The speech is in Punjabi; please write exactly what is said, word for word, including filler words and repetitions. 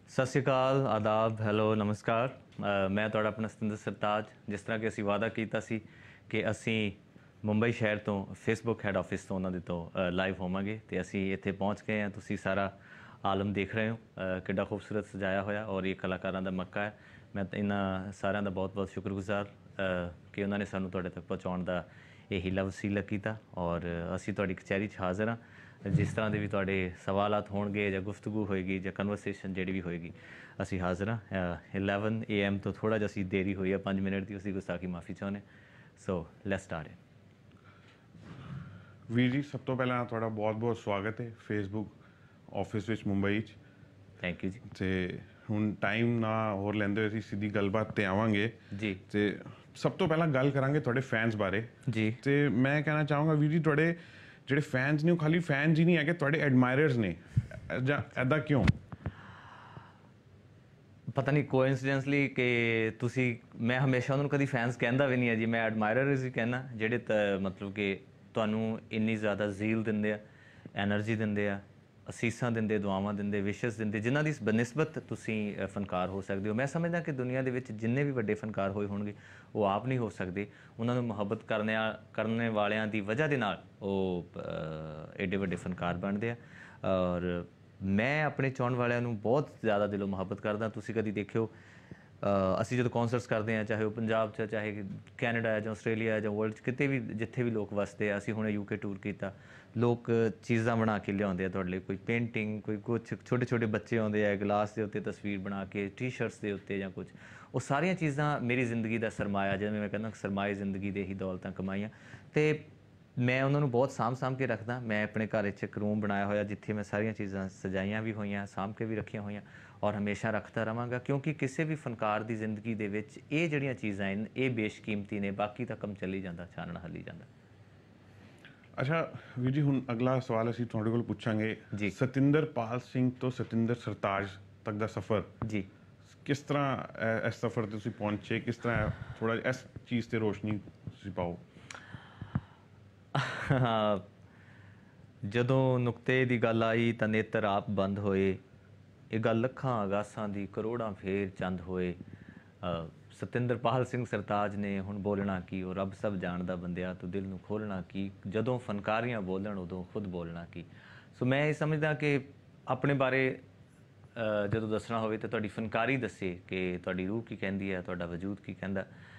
ਸਤਿ ਸ਼੍ਰੀ ਅਕਾਲ, ਆਦਾਬ, ਹੈਲੋ, ਨਮਸਕਾਰ। ਅ, ਮੈਂ ਤੁਹਾਡਾ ਆਪਣਾ ਸਤਿੰਦਰ ਸਰਤਾਜ। ਜਿਸ ਤਰ੍ਹਾਂ ਕਿ ਅਸੀਂ ਵਾਅਦਾ ਕੀਤਾ ਸੀ ਕਿ ਅਸੀਂ ਮੁੰਬਈ ਸ਼ਹਿਰ ਤੋਂ ਫੇਸਬੁੱਕ ਹੈੱਡ ਆਫਿਸ ਤੋਂ ਉਹਨਾਂ ਦੇ ਤੋਂ ਲਾਈਵ ਹੋਵਾਂਗੇ ਅਤੇ ਅਸੀਂ ਇੱਥੇ ਪਹੁੰਚ ਗਏ ਹਾਂ। ਤੁਸੀਂ ਸਾਰਾ ਆਲਮ ਦੇਖ ਰਹੇ ਹੋ, ਅ, ਕਿੱਡਾ ਖੂਬਸੂਰਤ ਸਜਾਇਆ ਹੋਇਆ ਔਰ ਇਹ ਕਲਾਕਾਰਾਂ ਦਾ ਮੱਕਾ ਹੈ। ਮੈਂ ਇਹਨਾਂ ਸਾਰਿਆਂ ਦਾ ਬਹੁਤ ਬਹੁਤ ਸ਼ੁਕਰਗੁਜ਼ਾਰ ਅ, ਕਿ ਉਹਨਾਂ ਨੇ ਸਾਨੂੰ ਤੁਹਾਡੇ ਤੱਕ ਪਹੁੰਚਾਉਣ ਦਾ ਇਹੀ ਲਵਸੀਲਾ ਕੀਤਾ ਔਰ ਅਸੀਂ ਤੁਹਾਡੀ ਕਚਹਿਰੀ 'ਚ ਹਾਜ਼ਰ ਹਾਂ। ਜਿਸ ਤਰ੍ਹਾਂ ਦੇ ਵੀ ਤੁਹਾਡੇ ਸਵਾਲਾਤ ਹੋਣਗੇ ਜਾਂ ਗੁਫ਼ਤਗੂ ਹੋਏਗੀ ਜਾਂ ਕਨਵਰਸੇਸ਼ਨ ਜਿਹੜੀ ਵੀ ਹੋਏਗੀ, ਅਸੀਂ ਹਾਜ਼ਰ ਹਾਂ। ਇਲੈਵਨ ਏ ਐਮ ਤੋਂ ਥੋੜ੍ਹਾ ਜਿਹਾ ਅਸੀਂ ਦੇਰੀ ਹੋਈ ਹੈ, ਪੰਜ ਮਿੰਟ ਦੀ, ਉਸਦੀ ਗੁਸਤਾਖੀ ਮਾਫੀ ਚਾਹੁੰਦੇ। So let's start. ਵੀਰ ਜੀ, ਸਭ ਤੋਂ ਪਹਿਲਾਂ ਤੁਹਾਡਾ ਬਹੁਤ ਬਹੁਤ ਸਵਾਗਤ ਹੈ ਫੇਸਬੁੱਕ ਆਫਿਸ ਵਿੱਚ ਮੁੰਬਈ 'ਚ। ਥੈਂਕ ਯੂ ਜੀ। ਅਤੇ ਹੁਣ ਟਾਈਮ ਨਾ ਹੋਰ ਲੈਂਦੇ ਹੋਏ ਅਸੀਂ ਸਿੱਧੀ ਗੱਲਬਾਤ 'ਤੇ ਆਵਾਂਗੇ ਜੀ। ਅਤੇ ਸਭ ਤੋਂ ਪਹਿਲਾਂ ਗੱਲ ਕਰਾਂਗੇ ਤੁਹਾਡੇ ਫੈਨਸ ਬਾਰੇ। ਜੀ। ਅਤੇ ਮੈਂ ਕਹਿਣਾ ਚਾਹੂੰਗਾ ਵੀਰ ਜੀ, ਤੁਹਾਡੇ ਜਿਹੜੇ ਫੈਨਸ ਨੇ ਉਹ ਖਾਲੀ ਫੈਨਸ ਹੀ ਨਹੀਂ ਹੈਗੇ, ਤੁਹਾਡੇ ਐਡਮਾਇਰਰਸ ਨੇ। ਜਾਂ ਇੱਦਾਂ ਕਿਉਂ? ਪਤਾ ਨਹੀਂ ਕੋਇੰਸੀਡੈਂਸਲੀ ਕਿ ਤੁਸੀਂ, ਮੈਂ ਹਮੇਸ਼ਾ ਉਹਨਾਂ ਨੂੰ ਕਦੀ ਫੈਨਸ ਕਹਿੰਦਾ ਵੀ ਨਹੀਂ ਹੈ ਜੀ, ਮੈਂ ਐਡਮਾਇਰਰਸ ਹੀ ਕਹਿੰਦਾ, ਜਿਹੜੇ ਤ ਮਤਲਬ ਕਿ ਤੁਹਾਨੂੰ ਇੰਨੀ ਜ਼ਿਆਦਾ ਜ਼ੀਲ ਦਿੰਦੇ ਆ, ਐਨਰਜੀ ਦਿੰਦੇ ਆ, ਅਸੀਸਾਂ ਦਿੰਦੇ, ਦੁਆਵਾਂ ਦਿੰਦੇ, ਵਿਸ਼ਸ ਦਿੰਦੇ, ਜਿਨ੍ਹਾਂ ਦੀ ਬਨਿਸਬਤ ਤੁਸੀਂ ਫਨਕਾਰ ਹੋ ਸਕਦੇ ਹੋ। ਮੈਂ ਸਮਝਦਾ ਕਿ ਦੁਨੀਆ ਦੇ ਵਿੱਚ ਜਿੰਨੇ ਵੀ ਵੱਡੇ ਫਨਕਾਰ ਹੋਏ ਹੋਣਗੇ ਉਹ ਆਪ ਨਹੀਂ ਹੋ ਸਕਦੇ। ਉਹਨਾਂ ਨੂੰ ਮੁਹੱਬਤ ਕਰਨ ਕਰਨ ਵਾਲਿਆਂ ਦੀ ਵਜ੍ਹਾ ਦੇ ਨਾਲ ਉਹ ਐਡੇ ਵੱਡੇ ਫਨਕਾਰ ਬਣਦੇ ਆ। ਔਰ ਮੈਂ ਆਪਣੇ ਚਾਹਣ ਵਾਲਿਆਂ ਨੂੰ ਬਹੁਤ ਜ਼ਿਆਦਾ ਦਿਲੋਂ ਮੁਹੱਬਤ ਕਰਦਾ। ਤੁਸੀਂ ਕਦੀ ਦੇਖਿਓ, ਅਸੀਂ ਜਦੋਂ ਕੌਂਸਰਟਸ ਕਰਦੇ ਹਾਂ, ਚਾਹੇ ਉਹ ਪੰਜਾਬ 'ਚ, ਚਾਹੇ ਕੈਨੇਡਾ ਹੈ ਜਾਂ ਆਸਟ੍ਰੇਲੀਆ ਹੈ ਜਾਂ ਵਰਲਡ 'ਚ, ਕਿਤੇ ਵੀ ਜਿੱਥੇ ਵੀ ਲੋਕ ਵਸਦੇ ਆ। ਅਸੀਂ ਹੁਣੇ ਯੂਕੇ ਟੂਰ ਕੀਤਾ, ਲੋਕ ਚੀਜ਼ਾਂ ਬਣਾ ਕੇ ਲਿਆਉਂਦੇ ਆ ਤੁਹਾਡੇ ਲਈ, ਕੋਈ ਪੇਂਟਿੰਗ, ਕੋਈ ਕੁਛ, ਛੋਟੇ ਛੋਟੇ ਬੱਚੇ ਆਉਂਦੇ ਆ ਗਲਾਸ ਦੇ ਉੱਤੇ ਤਸਵੀਰ ਬਣਾ ਕੇ, ਟੀ ਸ਼ਰਟਸ ਦੇ ਉੱਤੇ ਜਾਂ ਕੁਛ। ਉਹ ਸਾਰੀਆਂ ਚੀਜ਼ਾਂ ਮੇਰੀ ਜ਼ਿੰਦਗੀ ਦਾ ਸਰਮਾਇਆ, ਜਿਵੇਂ ਮੈਂ ਕਹਿੰਦਾ ਸਰਮਾਏ ਜ਼ਿੰਦਗੀ ਦੇ ਹੀ ਦੌਲਤਾਂ ਕਮਾਈਆਂ। ਅਤੇ ਮੈਂ ਉਹਨਾਂ ਨੂੰ ਬਹੁਤ ਸਾਂਭ ਸਾਂਭ ਕੇ ਰੱਖਦਾ। ਮੈਂ ਆਪਣੇ ਘਰ ਵਿੱਚ ਇੱਕ ਰੂਮ ਬਣਾਇਆ ਹੋਇਆ ਜਿੱਥੇ ਮੈਂ ਸਾਰੀਆਂ ਚੀਜ਼ਾਂ ਸਜਾਈਆਂ ਵੀ ਹੋਈਆਂ, ਸਾਂਭ ਕੇ ਵੀ ਰੱਖੀਆਂ ਹੋਈਆਂ ਔਰ ਹਮੇਸ਼ਾ ਰੱਖਦਾ ਰਹਾਂਗਾ, ਕਿਉਂਕਿ ਕਿਸੇ ਵੀ ਫਨਕਾਰ ਦੀ ਜ਼ਿੰਦਗੀ ਦੇ ਵਿੱਚ ਇਹ ਜਿਹੜੀਆਂ ਚੀਜ਼ਾਂ ਹਨ ਇਹ ਬੇਸ਼ਕੀਮਤੀ ਨੇ। ਬਾਕੀ ਤਾਂ ਕੰਮ ਚੱਲੀ ਜਾਂਦਾ, ਚਾਨਣ ਹੱਲੀ ਜਾਂਦਾ। ਅੱਛਾ ਵੀਰ ਜੀ, ਹੁਣ ਅਗਲਾ ਸਵਾਲ ਅਸੀਂ ਤੁਹਾਡੇ ਕੋਲ ਪੁੱਛਾਂਗੇ ਜੀ। ਸਤਿੰਦਰਪਾਲ ਸਿੰਘ ਤੋਂ ਸਤਿੰਦਰ ਸਰਤਾਜ ਤੱਕ ਦਾ ਸਫ਼ਰ ਜੀ, ਕਿਸ ਤਰ੍ਹਾਂ ਇਸ ਸਫ਼ਰ 'ਤੇ ਤੁਸੀਂ ਪਹੁੰਚੇ? ਕਿਸ ਤਰ੍ਹਾਂ ਥੋੜ੍ਹਾ ਇਸ ਚੀਜ਼ 'ਤੇ ਰੋਸ਼ਨੀ ਤੁਸੀਂ ਪਾਓ। ਜਦੋਂ ਨੁਕਤੇ ਦੀ ਗੱਲ ਆਈ ਤਾਂ ਨੇਤਰ ਆਪ ਬੰਦ ਹੋਏ। ਇਹ ਗੱਲ ਲੱਖਾਂ ਅਗਾਸਾਂ ਦੀ, ਕਰੋੜਾਂ ਫੇਰ ਚੰਦ ਹੋਏ। ਸਤਿੰਦਰਪਾਲ ਸਿੰਘ ਸਰਤਾਜ ਨੇ ਹੁਣ ਬੋਲਣਾ ਕੀ, ਉਹ ਰੱਬ ਸਭ ਜਾਣਦਾ ਬੰਦਿਆ, ਤੂੰ ਦਿਲ ਨੂੰ ਖੋਲ੍ਹਣਾ ਕੀ, ਜਦੋਂ ਫਨਕਾਰੀਆਂ ਬੋਲਣ ਉਦੋਂ ਖੁਦ ਬੋਲਣਾ ਕੀ। ਸੋ ਮੈਂ ਇਹ ਸਮਝਦਾ ਕਿ ਆਪਣੇ ਬਾਰੇ ਜਦੋਂ ਦੱਸਣਾ ਹੋਵੇ ਤਾਂ ਤੁਹਾਡੀ ਫਨਕਾਰੀ ਦੱਸੇ ਕਿ ਤੁਹਾਡੀ ਰੂਹ ਕੀ ਕਹਿੰਦੀ ਹੈ, ਤੁਹਾਡਾ ਵਜੂਦ ਕੀ ਕਹਿੰਦਾ।